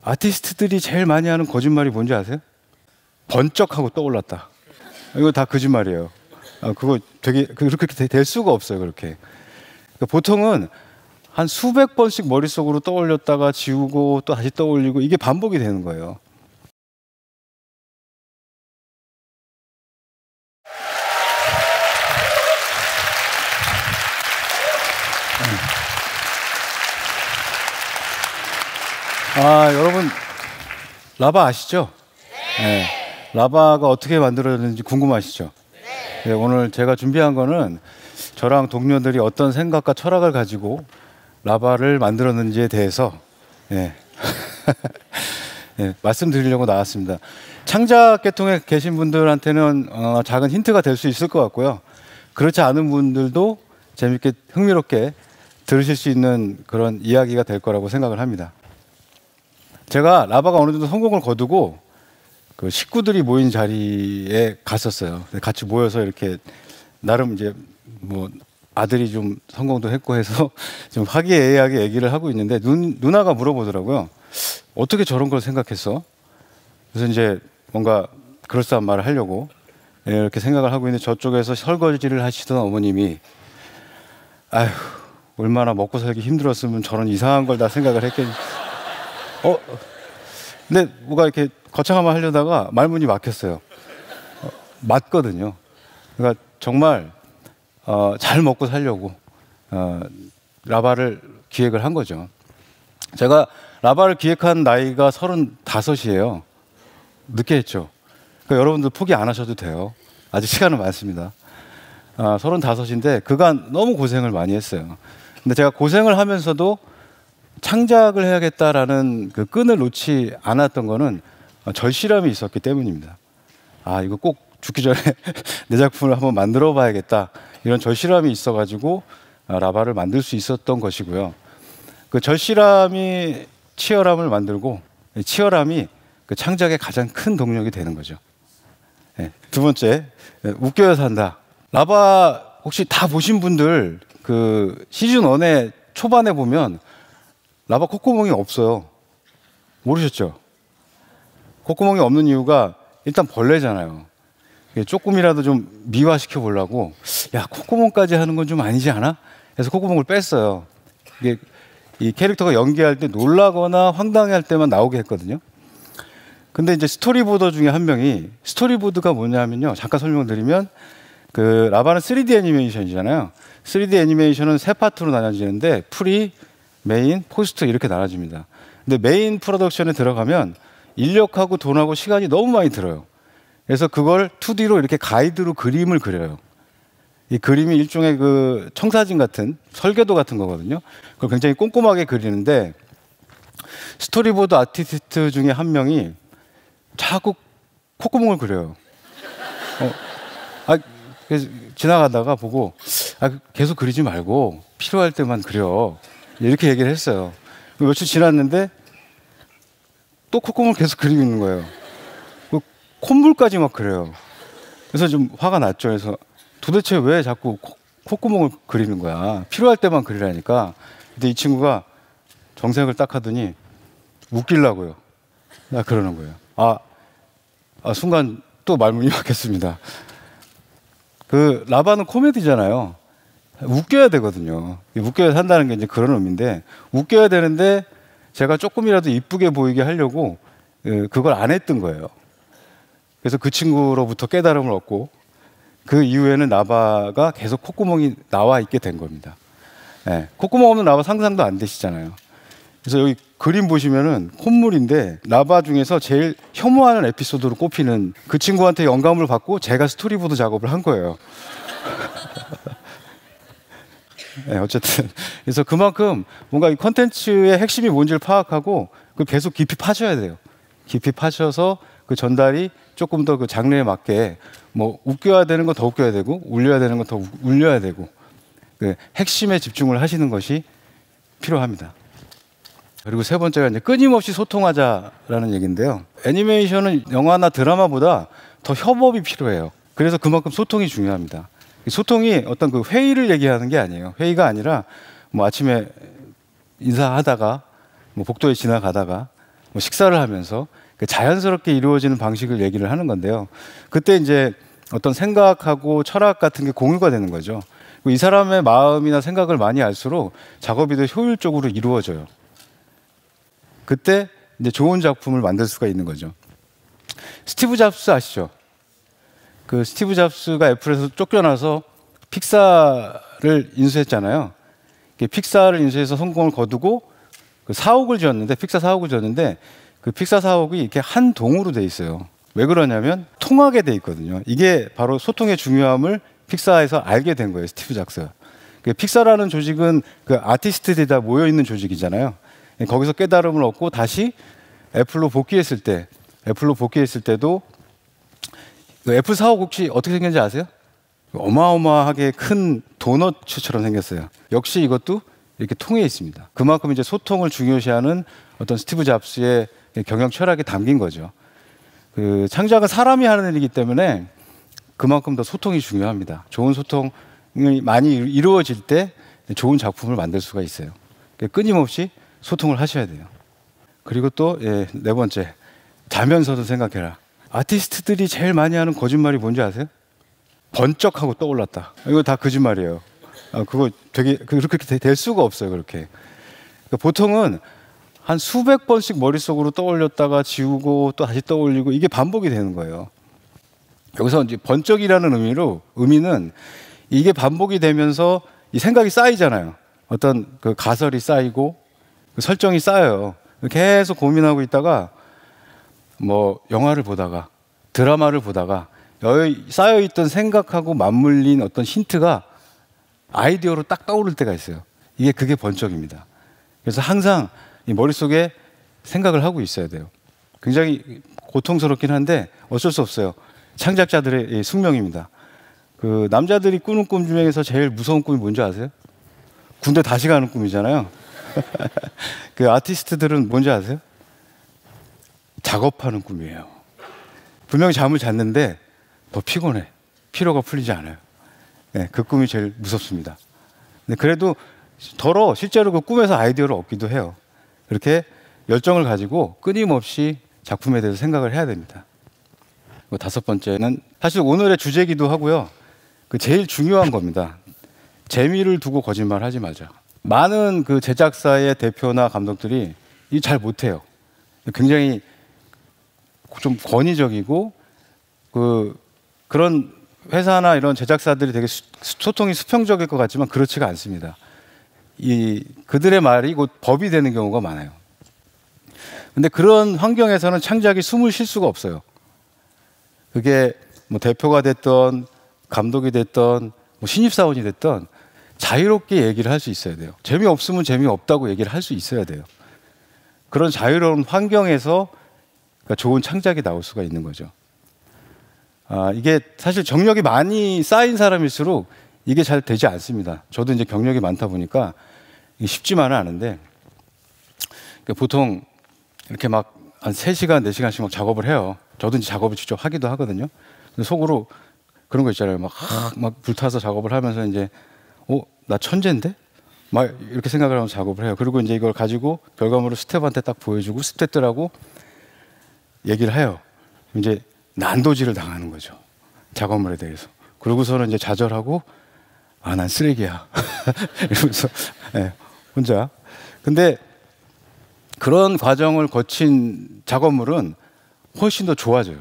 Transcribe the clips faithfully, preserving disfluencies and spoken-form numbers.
아티스트들이 제일 많이 하는 거짓말이 뭔지 아세요? 번쩍하고 떠올랐다. 이거 다 거짓말이에요. 아, 그거 되게 그렇게 될 수가 없어요. 그렇게. 그러니까 보통은 한 수백 번씩 머릿속으로 떠올렸다가 지우고 또 다시 떠올리고 이게 반복이 되는 거예요. 아, 여러분 라바 아시죠? 네. 라바가 어떻게 만들어졌는지 궁금하시죠? 네, 오늘 제가 준비한 거는 저랑 동료들이 어떤 생각과 철학을 가지고 라바를 만들었는지에 대해서 네. 네, 말씀드리려고 나왔습니다. 창작 계통에 계신 분들한테는 어, 작은 힌트가 될 수 있을 것 같고요. 그렇지 않은 분들도 재밌게 흥미롭게 들으실 수 있는 그런 이야기가 될 거라고 생각을 합니다. 제가 라바가 어느 정도 성공을 거두고 그 식구들이 모인 자리에 갔었어요. 같이 모여서 이렇게 나름 이제 뭐 아들이 좀 성공도 했고 해서 좀 화기애애하게 얘기를 하고 있는데 눈, 누나가 물어보더라고요. 어떻게 저런 걸 생각했어? 그래서 이제 뭔가 그럴싸한 말을 하려고 이렇게 생각을 하고 있는데 저쪽에서 설거지를 하시던 어머님이 아휴 얼마나 먹고 살기 힘들었으면 저런 이상한 걸 다 생각을 했겠니. 어, 근데 뭐가 이렇게 거창한 말 하려다가 말문이 막혔어요. 어, 맞거든요. 그러니까 정말 어, 잘 먹고 살려고 어, 라바를 기획을 한 거죠. 제가 라바를 기획한 나이가 서른다섯이에요. 늦게 했죠. 그러니까 여러분들 포기 안 하셔도 돼요. 아직 시간은 많습니다. 아, 서른다섯인데 그간 너무 고생을 많이 했어요. 근데 제가 고생을 하면서도 창작을 해야겠다라는 그 끈을 놓지 않았던 거는 절실함이 있었기 때문입니다. 아, 이거 꼭 죽기 전에 내 작품을 한번 만들어 봐야겠다. 이런 절실함이 있어가지고 라바를 만들 수 있었던 것이고요. 그 절실함이 치열함을 만들고 치열함이 그 창작의 가장 큰 동력이 되는 거죠. 네. 두 번째, 웃겨야 산다. 라바 혹시 다 보신 분들 그 시즌 원의 초반에 보면 라바 콧구멍이 없어요. 모르셨죠? 콧구멍이 없는 이유가 일단 벌레잖아요. 조금이라도 좀 미화시켜 보려고 야 콧구멍까지 하는 건 좀 아니지 않아? 그래서 콧구멍을 뺐어요. 이게 이 캐릭터가 연기할 때 놀라거나 황당해할 때만 나오게 했거든요. 근데 이제 스토리보더 중에 한 명이 스토리보드가 뭐냐면요. 잠깐 설명드리면 그 라바는 쓰리디 애니메이션이잖아요. 쓰리디 애니메이션은 세 파트로 나눠지는데 프리, 메인, 포스트 이렇게 나눠집니다. 근데 메인 프로덕션에 들어가면 인력하고 돈하고 시간이 너무 많이 들어요. 그래서 그걸 투디로 이렇게 가이드로 그림을 그려요. 이 그림이 일종의 그 청사진 같은 설계도 같은 거거든요. 그걸 굉장히 꼼꼼하게 그리는데 스토리보드 아티스트 중에 한 명이 자꾸 콧구멍을 그려요. 어, 아, 그래서 지나가다가 보고 아, 계속 그리지 말고 필요할 때만 그려. 이렇게 얘기를 했어요. 며칠 지났는데 또 콧구멍을 계속 그리고 있는 거예요. 콧물까지 막 그래요. 그래서 좀 화가 났죠. 그래서 도대체 왜 자꾸 코, 콧구멍을 그리는 거야. 필요할 때만 그리라니까. 근데 이 친구가 정색을 딱 하더니 웃기려고요. 나 그러는 거예요. 아, 아 순간 또 말문이 막혔습니다. 그 라바는 코미디잖아요. 웃겨야 되거든요. 웃겨야 산다는 게 이제 그런 의미인데 웃겨야 되는데 제가 조금이라도 이쁘게 보이게 하려고 그걸 안 했던 거예요. 그래서 그 친구로부터 깨달음을 얻고 그 이후에는 라바가 계속 콧구멍이 나와 있게 된 겁니다. 네. 콧구멍 없는 라바 상상도 안 되시잖아요. 그래서 여기 그림 보시면은 콧물인데 라바 중에서 제일 혐오하는 에피소드로 꼽히는 그 친구한테 영감을 받고 제가 스토리보드 작업을 한 거예요. 네, 어쨌든 그래서 그만큼 뭔가 이 컨텐츠의 핵심이 뭔지를 파악하고 그 계속 깊이 파셔야 돼요. 깊이 파셔서 그 전달이 조금 더 그 장르에 맞게 뭐 웃겨야 되는 건 더 웃겨야 되고 울려야 되는 건 더 울려야 되고 그 핵심에 집중을 하시는 것이 필요합니다. 그리고 세 번째가 이제 끊임없이 소통하자라는 얘기인데요. 애니메이션은 영화나 드라마보다 더 협업이 필요해요. 그래서 그만큼 소통이 중요합니다. 소통이 어떤 그 회의를 얘기하는 게 아니에요. 회의가 아니라 뭐 아침에 인사하다가 뭐 복도에 지나가다가 뭐 식사를 하면서 자연스럽게 이루어지는 방식을 얘기를 하는 건데요. 그때 이제 어떤 생각하고 철학 같은 게 공유가 되는 거죠. 이 사람의 마음이나 생각을 많이 알수록 작업이 더 효율적으로 이루어져요. 그때 이제 좋은 작품을 만들 수가 있는 거죠. 스티브 잡스 아시죠? 그 스티브 잡스가 애플에서 쫓겨나서 픽사를 인수했잖아요. 픽사를 인수해서 성공을 거두고 그 사옥을 지었는데, 픽사 사옥을 지었는데 그 픽사 사옥이 이렇게 한 동으로 돼 있어요. 왜 그러냐면 통하게 돼 있거든요. 이게 바로 소통의 중요함을 픽사에서 알게 된 거예요, 스티브 잡스가. 그 픽사라는 조직은 그 아티스트들이 다 모여 있는 조직이잖아요. 거기서 깨달음을 얻고 다시 애플로 복귀했을 때, 애플로 복귀했을 때도 애플 사옥 혹시 어떻게 생겼는지 아세요? 어마어마하게 큰 도넛처럼 생겼어요. 역시 이것도 이렇게 통해 있습니다. 그만큼 이제 소통을 중요시하는 어떤 스티브 잡스의 경영 철학이 담긴 거죠. 그 창작은 사람이 하는 일이기 때문에 그만큼 더 소통이 중요합니다. 좋은 소통이 많이 이루어질 때 좋은 작품을 만들 수가 있어요. 끊임없이 소통을 하셔야 돼요. 그리고 또 예, 네 번째, 자면서도 생각해라. 아티스트들이 제일 많이 하는 거짓말이 뭔지 아세요? 번쩍하고 떠올랐다. 이거 다 거짓말이에요. 아, 그거 되게 그렇게 될 수가 없어요. 그렇게. 그러니까 보통은 한 수백 번씩 머릿속으로 떠올렸다가 지우고 또 다시 떠올리고 이게 반복이 되는 거예요. 여기서 이제 번쩍이라는 의미로 의미는 이게 반복이 되면서 이 생각이 쌓이잖아요. 어떤 그 가설이 쌓이고 그 설정이 쌓여요. 계속 고민하고 있다가 뭐 영화를 보다가 드라마를 보다가 여기 쌓여있던 생각하고 맞물린 어떤 힌트가 아이디어로 딱 떠오를 때가 있어요. 이게 그게 번쩍입니다. 그래서 항상 이 머릿속에 생각을 하고 있어야 돼요. 굉장히 고통스럽긴 한데 어쩔 수 없어요. 창작자들의 숙명입니다. 그 남자들이 꾸는 꿈 중에서 제일 무서운 꿈이 뭔지 아세요? 군대 다시 가는 꿈이잖아요. 그 아티스트들은 뭔지 아세요? 작업하는 꿈이에요. 분명히 잠을 잤는데 더 피곤해. 피로가 풀리지 않아요. 네, 그 꿈이 제일 무섭습니다. 근데 그래도 더러 실제로 그 꿈에서 아이디어를 얻기도 해요. 이렇게 열정을 가지고 끊임없이 작품에 대해서 생각을 해야 됩니다. 다섯 번째는 사실 오늘의 주제기도 하고요. 그 제일 중요한 겁니다. 재미를 두고 거짓말하지 말자. 많은 그 제작사의 대표나 감독들이 이 잘 못해요. 굉장히 좀 권위적이고 그 그런 회사나 이런 제작사들이 되게 수, 소통이 수평적일 것 같지만 그렇지가 않습니다. 이 그들의 말이 곧 법이 되는 경우가 많아요. 근데 그런 환경에서는 창작이 숨을 쉴 수가 없어요. 그게 뭐 대표가 됐던 감독이 됐던 뭐 신입사원이 됐던 자유롭게 얘기를 할 수 있어야 돼요. 재미없으면 재미없다고 얘기를 할 수 있어야 돼요. 그런 자유로운 환경에서 좋은 창작이 나올 수가 있는 거죠. 아, 이게 사실 경력이 많이 쌓인 사람일수록 이게 잘 되지 않습니다. 저도 이제 경력이 많다 보니까 쉽지만은 않은데 보통 이렇게 막 한 세 시간, 네 시간씩 막 작업을 해요. 저도 이제 작업을 직접 하기도 하거든요. 근데 속으로 그런 거 있잖아요. 막, 막 불타서 작업을 하면서 이제 어, 나 천재인데? 막 이렇게 생각을 하면서 작업을 해요. 그리고 이제 이걸 가지고 결과물을 스텝한테 딱 보여주고 스텝들하고 얘기를 해요. 이제 난도질을 당하는 거죠. 작업물에 대해서. 그러고서는 이제 좌절하고 아, 난 쓰레기야. 이러면서 네, 혼자. 근데 그런 과정을 거친 작업물은 훨씬 더 좋아져요.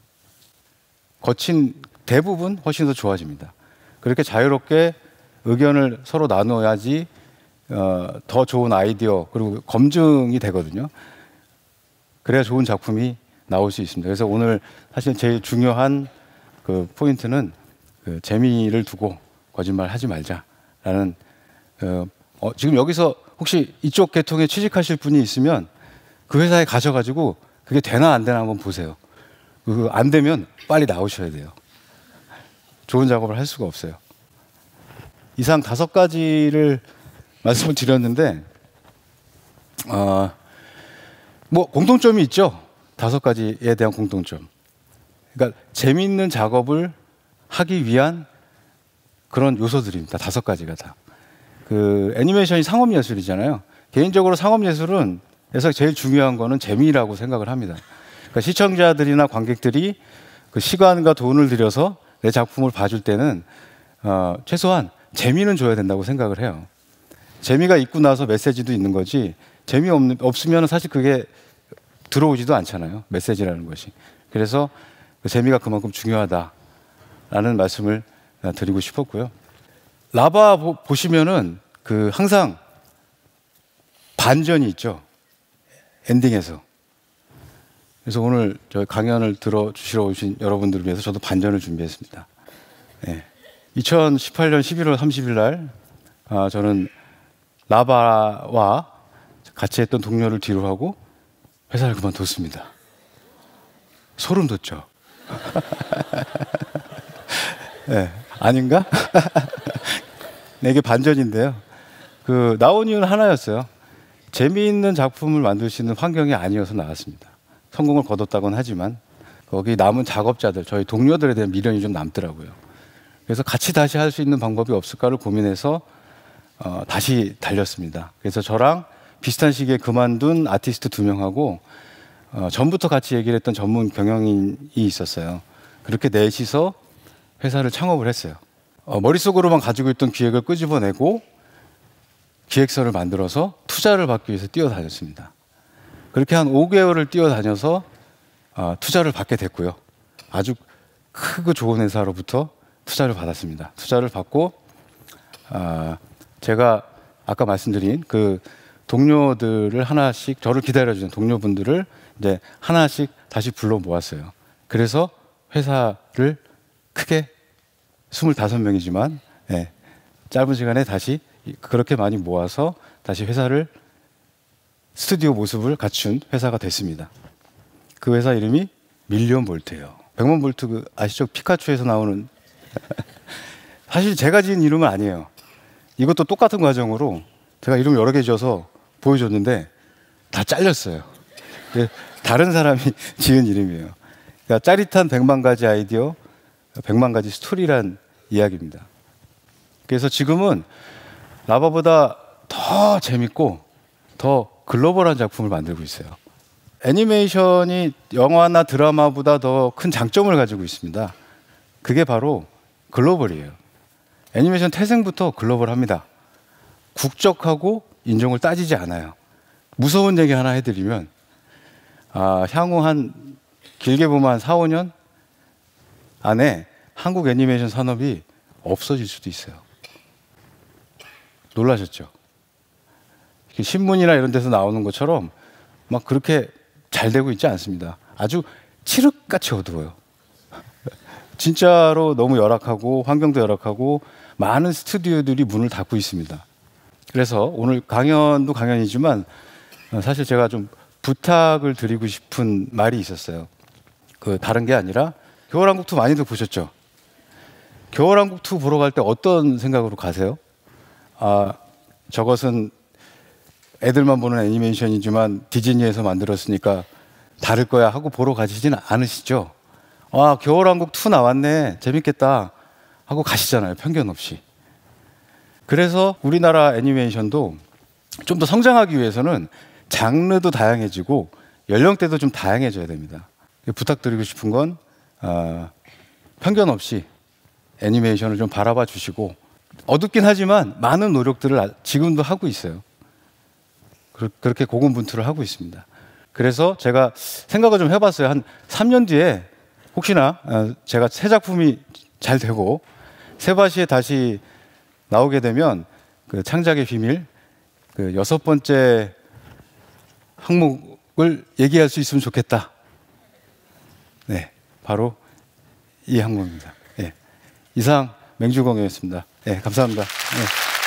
거친 대부분 훨씬 더 좋아집니다. 그렇게 자유롭게 의견을 서로 나눠야지 어, 더 좋은 아이디어 그리고 검증이 되거든요. 그래야 좋은 작품이 나올 수 있습니다. 그래서 오늘 사실 제일 중요한 그 포인트는 그 재미를 두고 거짓말 하지 말자라는 어, 어, 지금 여기서 혹시 이쪽 계통에 취직하실 분이 있으면 그 회사에 가셔가지고 그게 되나 안 되나 한번 보세요. 그 안 되면 빨리 나오셔야 돼요. 좋은 작업을 할 수가 없어요. 이상 다섯 가지를 말씀을 드렸는데 어, 뭐 공통점이 있죠. 다섯 가지에 대한 공통점. 그러니까 재미있는 작업을 하기 위한 그런 요소들입니다. 다섯 가지가 다. 그 애니메이션이 상업 예술이잖아요. 개인적으로 상업 예술은 그래서 제일 중요한 거는 재미라고 생각을 합니다. 그러니까 시청자들이나 관객들이 그 시간과 돈을 들여서 내 작품을 봐줄 때는 어, 최소한 재미는 줘야 된다고 생각을 해요. 재미가 있고 나서 메시지도 있는 거지, 재미 없으면 사실 그게 들어오지도 않잖아요. 메시지라는 것이. 그래서 그 재미가 그만큼 중요하다라는 말씀을 드리고 싶었고요. 라바 보, 보시면은 그 항상 반전이 있죠. 엔딩에서. 그래서 오늘 저희 강연을 들어주시러 오신 여러분들을 위해서 저도 반전을 준비했습니다. 네. 이천십팔 년 십일월 삼십일 날 아, 저는 라바와 같이 했던 동료를 뒤로 하고 회사를 그만뒀습니다. 소름 돋죠? 네. 아닌가? 네, 이게 반전인데요. 그 나온 이유는 하나였어요. 재미있는 작품을 만들 수 있는 환경이 아니어서 나왔습니다. 성공을 거뒀다고는 하지만 거기 남은 작업자들, 저희 동료들에 대한 미련이 좀 남더라고요. 그래서 같이 다시 할 수 있는 방법이 없을까를 고민해서 어, 다시 달렸습니다. 그래서 저랑 비슷한 시기에 그만둔 아티스트 두 명하고 어, 전부터 같이 얘기를 했던 전문 경영인이 있었어요. 그렇게 넷이서 회사를 창업을 했어요. 어, 머릿속으로만 가지고 있던 기획을 끄집어내고 기획서를 만들어서 투자를 받기 위해서 뛰어다녔습니다. 그렇게 한 오 개월을 뛰어다녀서 어, 투자를 받게 됐고요. 아주 크고 좋은 회사로부터 투자를 받았습니다. 투자를 받고 어, 제가 아까 말씀드린 그 동료들을 하나씩, 저를 기다려주는 동료분들을 이제 하나씩 다시 불러 모았어요. 그래서 회사를 크게 스물다섯 명이지만 예, 짧은 시간에 다시 그렇게 많이 모아서 다시 회사를, 스튜디오 모습을 갖춘 회사가 됐습니다. 그 회사 이름이 밀리언 볼트예요. 백만 볼트 그 아시죠? 피카츄에서 나오는. 사실 제가 지은 이름은 아니에요. 이것도 똑같은 과정으로 제가 이름 여러 개 지어서 보여줬는데 다 잘렸어요. 다른 사람이 지은 이름이에요. 그러니까 짜릿한 백만 가지 아이디어, 백만 가지 스토리란 이야기입니다. 그래서 지금은 라바보다 더 재밌고 더 글로벌한 작품을 만들고 있어요. 애니메이션이 영화나 드라마보다 더 큰 장점을 가지고 있습니다. 그게 바로 글로벌이에요. 애니메이션 태생부터 글로벌합니다. 국적하고 인종을 따지지 않아요. 무서운 얘기 하나 해드리면 아, 향후 한 길게 보면 한 사, 오 년 안에 한국 애니메이션 산업이 없어질 수도 있어요. 놀라셨죠? 신문이나 이런 데서 나오는 것처럼 막 그렇게 잘 되고 있지 않습니다. 아주 칠흑같이 어두워요. 진짜로 너무 열악하고 환경도 열악하고 많은 스튜디오들이 문을 닫고 있습니다. 그래서 오늘 강연도 강연이지만 사실 제가 좀 부탁을 드리고 싶은 말이 있었어요. 그 다른 게 아니라 겨울왕국 투 많이들 보셨죠? 겨울왕국 투 보러 갈 때 어떤 생각으로 가세요? 아, 저것은 애들만 보는 애니메이션이지만 디즈니에서 만들었으니까 다를 거야 하고 보러 가시지는 않으시죠? 와, 겨울왕국 투 나왔네, 재밌겠다 하고 가시잖아요, 편견 없이. 그래서 우리나라 애니메이션도 좀 더 성장하기 위해서는 장르도 다양해지고 연령대도 좀 다양해져야 됩니다. 부탁드리고 싶은 건 어, 편견 없이 애니메이션을 좀 바라봐 주시고, 어둡긴 하지만 많은 노력들을 지금도 하고 있어요. 그렇게 고군분투를 하고 있습니다. 그래서 제가 생각을 좀 해봤어요. 한 삼 년 뒤에 혹시나 제가 새 작품이 잘 되고 세바시에 다시 나오게 되면 그 창작의 비밀 그 여섯 번째 항목을 얘기할 수 있으면 좋겠다. 네, 바로 이 항목입니다. 네. 이상 맹주공이었습니다. 네, 감사합니다. 네.